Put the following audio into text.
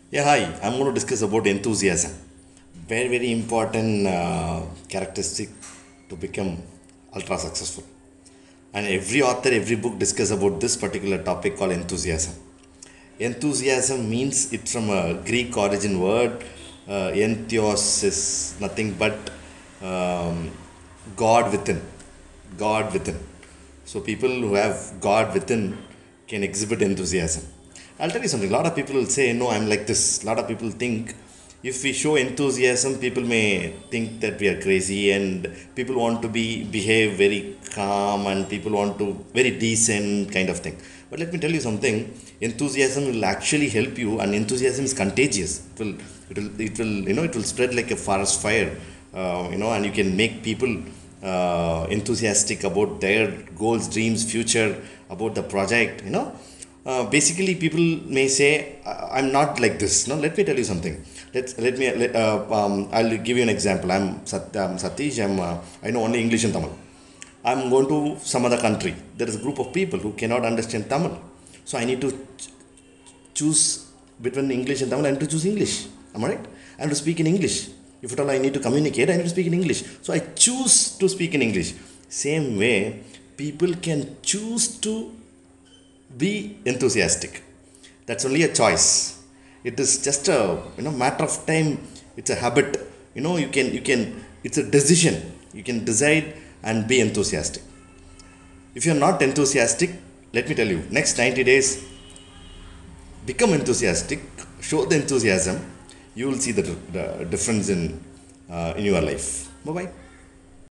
Yeah, hi. I'm going to discuss about enthusiasm. Very, very important characteristic to become ultra successful. And every author, every book discuss about this particular topic called enthusiasm. Enthusiasm means it's from a Greek origin word. Entheos is nothing but um, God within. God within. So people who have God within can exhibit enthusiasm. I'll tell you something. A lot of people will say, "No, I'm like this." A lot of people think if we show enthusiasm, people may think that we are crazy, and people want to behave very calm, and people want to very decent kind of thing. But let me tell you something. Enthusiasm will actually help you, and enthusiasm is contagious. It will spread like a forest fire. And you can make people enthusiastic about their goals, dreams, future, about the project. Basically people may say, I'm not like this. No, let me tell you something. I'll give you an example. I'm Satish. I know only English and Tamil. I'm going to some other country. There is a group of people who cannot understand Tamil, so I need to choose between English and Tamil. I need to choose English. Am I right? I have to speak in English. If at all I need to communicate, I need to speak in English. So I choose to speak in English. Same way, people can choose to be enthusiastic. That's only a choice. It is just a matter of time. It's a habit. You can. It's a decision. You can decide and be enthusiastic. If you're not enthusiastic, let me tell you, next 90 days, become enthusiastic. Show the enthusiasm. You will see the difference in your life. Bye bye.